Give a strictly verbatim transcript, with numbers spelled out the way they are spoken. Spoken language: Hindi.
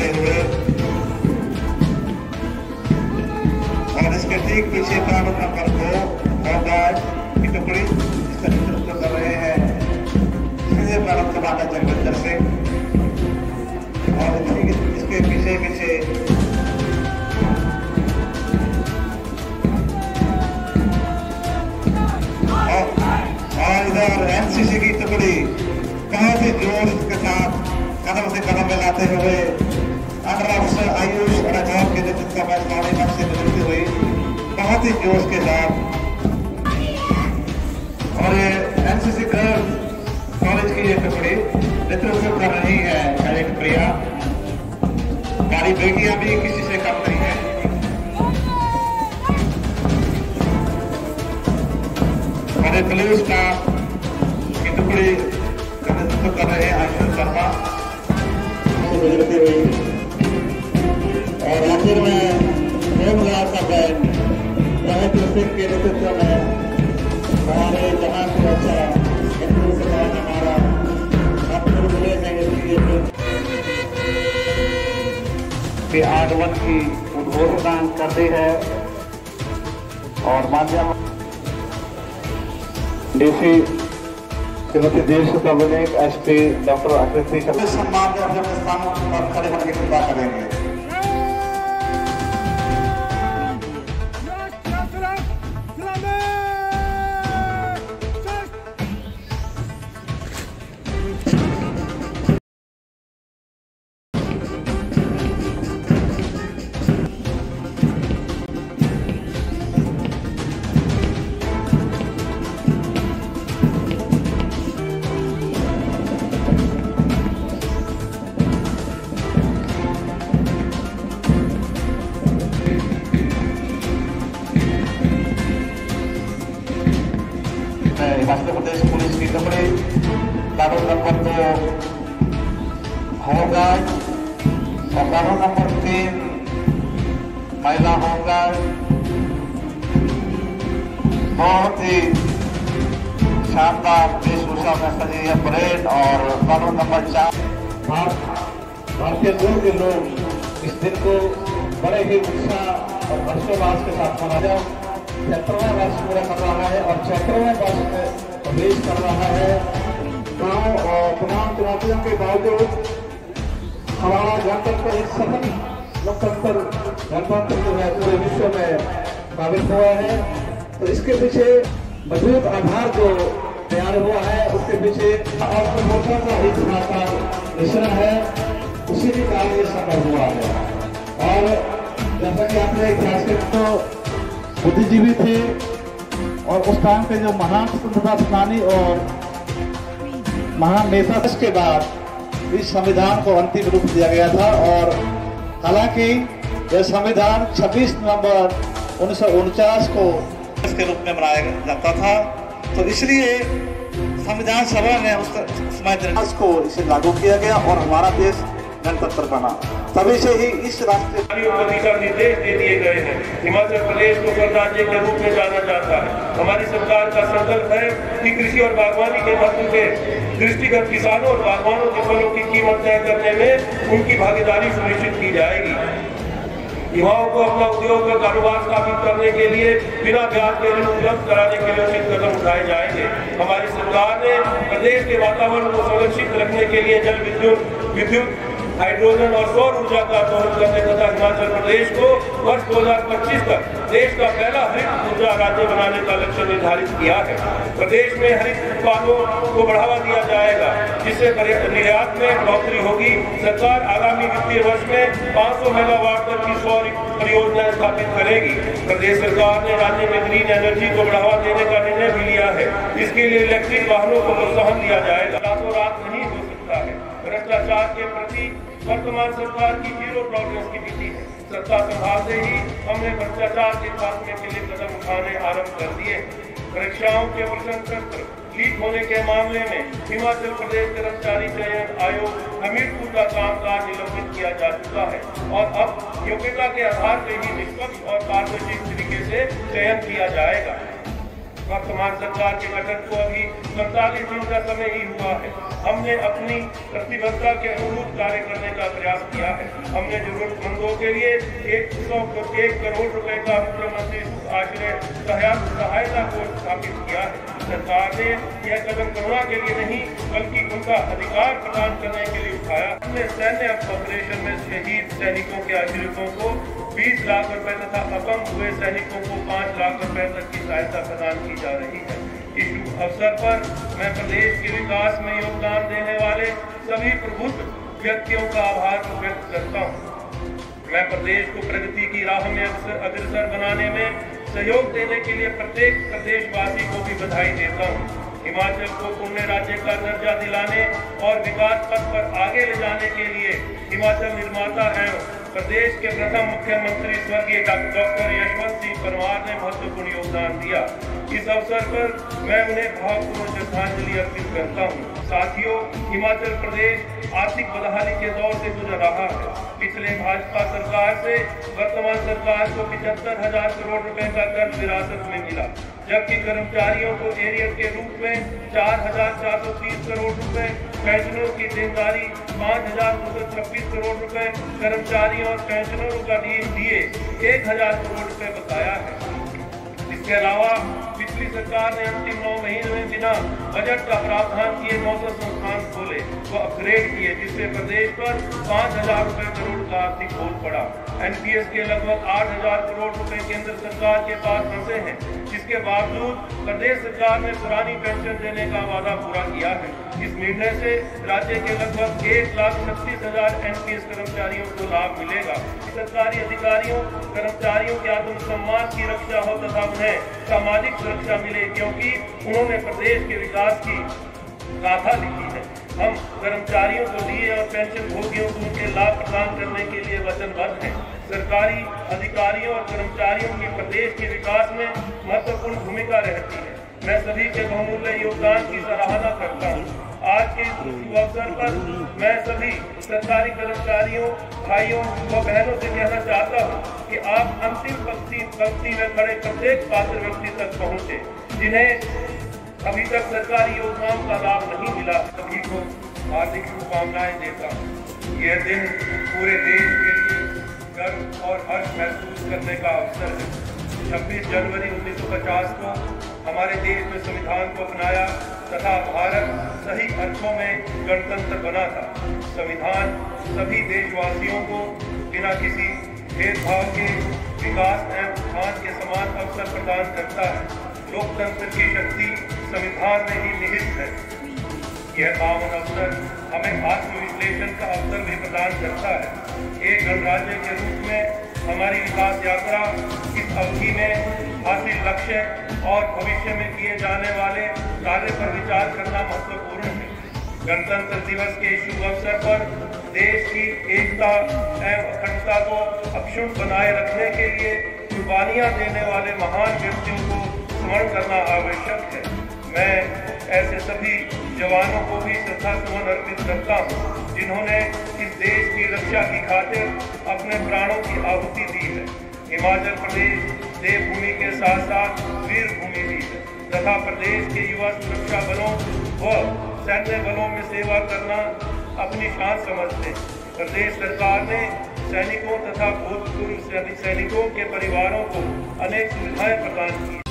करते हुए और इसके ठीक पीछे प्रारूप नंबर दो होमगार्ड की टुकड़ी इसका नेतृत्व कर रहे हैं सीधे प्रारूप कमांडर जगविंदर सिंह और इसके पीछे पीछे और इधर एनसीसी की टुकड़ी बहुत ही जोश के साथ कदम से कदम मिलाते हुए अंडर ऑफिसर आयुष राठौर के नेतृत्व में साड़ी मंच से गुजरती हुई बहुत ही जोश के साथ और ये एनसीसी गर्ल्स कॉलेज की ये टुकड़ी नेतृत्व कर रही है कैडेट प्रिया। हमारी बेटियां भी किसी से कम नहीं है। हमारे पुलिस का की टुकड़ी का नेतृत्व कर रहे हैं आयुष शर्मा गुजरती हुई और आखिर में होमगार्ड का बैंड राजेंद्र सिंह के नेतृत्व में हमारे जहां सुरक्षा हमारा के आगमन की उद्घोषणा करती है और माध्यम डीसी श्रीमती देश कबीर एसपी डॉक्टर आकृति सम्मान के अपने स्थानों पर खड़े होने की कृपा करेंगे। हिमाचल प्रदेश पुलिस की टुकड़ी कानून नंबर दो होमगार्ड और कानून नंबर तीन महिला होमगार्ड बहुत ही शानदार वेशभूषा में सजी है परेड। और कानून नंबर चार भारतीय मूल के लोग इस दिन को बड़े ही उत्साह और हर्षोल्लास के साथ मनाया सत्रहवें वर्ष पूरा कर रहा है और सत्रहवें वर्ष में प्रवेश कर रहा है। गांव और तमाम चुनौतियों के बावजूद हमारा गणतंत्र एक सफल लोकतंत्र गणतंत्र जो है पूरे विश्व में साबित हुआ है। तो इसके पीछे मजबूत आधार जो तैयार हुआ है उसके पीछे और प्रमोशन का ही खासा मिश्रण है, उसी के कारण ये सफल हुआ है। और जैसा कि आपने इतिहास तो बुद्धिजीवी थे और उस टाइम के जो महान स्वतंत्रता सेनानी और महान नेता के बाद इस संविधान को अंतिम रूप दिया गया था। और हालांकि यह संविधान छब्बीस नवंबर उन्नीस सौ उनचास को इसके रूप में मनाया जाता था, तो इसलिए संविधान सभा ने उस समय को इसे लागू किया गया और हमारा देश गणतंत्र बना। तभी से ही इस राष्ट्रीय दिशा निर्देश दे दिए गए हैं। हिमाचल प्रदेश को स्वर्ग राज्य के रूप में जाना जाता है। हमारी सरकार का संकल्प है कि कृषि और बागवानी के महत्व के दृष्टिगत किसानों और बागवानों के फलों की कीमत तय करने में उनकी भागीदारी सुनिश्चित की जाएगी। युवाओं को अपना उद्योग का कारोबार स्थापित करने के लिए बिना ब्याज के ऋण उपलब्ध कराने के लिए उचित कदम उठाए जाएंगे। हमारी सरकार ने प्रदेश के वातावरण को सुरक्षित रखने के लिए जल विद्युत विद्युत हाइड्रोजन और सौर ऊर्जा का दोहन करने तथा हिमाचल प्रदेश को वर्ष दो हजार पच्चीस तक देश का पहला हरित ऊर्जा राज्य बनाने का लक्ष्य निर्धारित किया है। प्रदेश में हरित उत्पादों को बढ़ावा दिया जाएगा, जिससे निर्यात में बढ़ोतरी होगी। सरकार आगामी वित्तीय वर्ष में पाँच सौ मेगावाट तक की सौर परियोजनाएं स्थापित करेगी। प्रदेश सरकार ने राज्य में ग्रीन एनर्जी को बढ़ावा देने का निर्णय भी लिया है। इसके लिए इलेक्ट्रिक वाहनों को प्रोत्साहन दिया जाएगा। रातों रात नहीं हो सकता है। भ्रष्टाचार के प्रति वर्तमान सरकार की जीरो टॉलरेंस की नीति है। सत्ता संभालते ही हमने भ्रष्टाचार के खात्मे के लिए कदम उठाने आरंभ कर दिए। परीक्षाओं के प्रश्न पत्र लीक होने के मामले में हिमाचल प्रदेश कर्मचारी चयन आयोग हमीरपुर का कामकाज निलंबित किया जा चुका है और अब योग्यता के आधार पर ही निष्पक्ष और पारदर्शी तरीके से चयन किया जाएगा। वर्तमान सरकार के गठन को अभी पैंतालीस दिन का समय ही हुआ है। हमने अपनी प्रतिबद्धता के अनुरूप कार्य करने का प्रयास किया है। हमने जरूरतमंदों के लिए एक सौ एक करोड़ रुपए का मुख्यमंत्री आश्रय सहायता कोष स्थापित किया है। सरकार ने यह कदम करुणा के लिए नहीं बल्कि उनका अधिकार प्रदान करने के लिए उठाया। हमने सैन्य ऑपरेशन में शहीद सैनिकों के आश्रितों को बीस लाख रुपए तथा अपंग हुए सैनिकों को पाँच लाख रुपए तक की सहायता प्रदान की जा रही है। इस शुभ अवसर पर मैं प्रदेश के विकास में योगदान देने वाले सभी प्रबुद्ध व्यक्तियों का आभार व्यक्त करता हूँ। मैं प्रदेश को प्रगति की राह में अग्रसर बनाने में सहयोग देने के लिए प्रत्येक प्रदेशवासी को भी बधाई देता हूँ। हिमाचल को पुण्य राज्य का दर्जा दिलाने और विकास पथ पर आगे ले जाने के लिए हिमाचल निर्माता एवं प्रदेश के प्रथम मुख्यमंत्री स्वर्गीय डॉक्टर यशवंत सिंह परमार ने महत्वपूर्ण योगदान दिया। इस अवसर पर मैं उन्हें भावपूर्ण श्रद्धांजलि अर्पित करता हूँ। साथियों, हिमाचल प्रदेश आर्थिक बदहाली के दौर से गुजर रहा है। पिछले भाजपा सरकार से वर्तमान सरकार को पिछहत्तर हजार करोड़ रुपए का कर्ज विरासत में मिला, जबकि कर्मचारियों को एरियर के रूप में चार हजार चार सौ तीस करोड़ रुपए, पेंशनरों की देनदारी पाँच हजार दो सौ छब्बीस करोड़ रुपए, कर्मचारियों और पेंशनरों का डीए एक हजार करोड़ रुपए बताया है। इसके अलावा पिछली सरकार ने अंतिम नौ महीने में बिना बजट का प्रावधान किए नौ सौ संस्थान खोले व अपग्रेड किए, जिससे प्रदेश पर पाँच हजार रुपए करोड़ का आर्थिक बोझ पड़ा। एनपीएस के लगभग आठ हजार करोड़ रुपए केंद्र सरकार के पास फंसे हैं, जिसके बावजूद प्रदेश सरकार ने पुरानी पेंशन देने का वादा पूरा किया है। इस निर्णय से राज्य के लगभग एक लाख छत्तीस हजार एनपीएस कर्मचारियों को लाभ मिलेगा। सरकारी अधिकारियों कर्मचारियों के आत्मसम्मान की रक्षा हो तथा उन्हें सामाजिक सुरक्षा मिले, क्योंकि उन्होंने प्रदेश के विकास की गाथा लिखी है। हम कर्मचारियों को दिए और पेंशन भोगियों को उनके लाभ प्रदान करने के लिए वचनबद्ध हैं। सरकारी अधिकारियों और कर्मचारियों की प्रदेश के विकास में महत्वपूर्ण भूमिका रहती है। मैं सभी के बहुमूल्य योगदान की सराहना करता हूँ। आज के इस अवसर पर मैं सभी सरकारी कर्मचारियों, भाइयों व बहनों से कहना चाहता हूँ कि आप अंतिम पंक्ति पंक्ति में खड़े प्रत्येक पात्र व्यक्ति तक पहुँचे, जिन्हें अभी तक सरकारी योजनाओं का लाभ नहीं मिला। सभी को हार्दिक शुभकामनाएं देता हूँ। यह दिन पूरे देश के लिए गर्व और हर्ष महसूस करने का अवसर है। छब्बीस जनवरी उन्नीस सौ पचास को हमारे देश में संविधान को अपनाया तथा भारत सही अर्थों में गणतंत्र बना था। संविधान सभी देशवासियों को बिना किसी भेदभाव के विकास एवं उत्थान के समान अवसर प्रदान करता है। लोकतंत्र की शक्ति संविधान में ही निहित है। यह पावन अवसर हमें आत्मविश्लेषण का अवसर भी प्रदान करता है। एक गणराज्य के रूप में हमारी विकास यात्रा इस अवधि में हासिल लक्ष्य और भविष्य में किए जाने वाले कार्य पर विचार करना महत्वपूर्ण है। गणतंत्र दिवस के शुभ अवसर पर देश की एकता एवं अखंडता को अक्षुण्ण बनाए रखने के लिए कुर्बानियां देने वाले महान व्यक्तियों को स्मरण करना आवश्यक है। मैं ऐसे सभी जवानों को भी श्रद्धा सुमन अर्पित करता हूँ, जिन्होंने इस देश की रक्षा की खातिर अपने प्राणों की आहुति दी है। हिमाचल प्रदेश देवभूमि के साथ साथ वीर भूमि भी है तथा प्रदेश के युवा सुरक्षा बलों व सैन्य बलों में सेवा करना अपनी शान समझते हैं। प्रदेश सरकार ने सैनिकों तथा भूतपूर्व सैनिकों के परिवारों को अनेक सुविधाएं प्रदान की।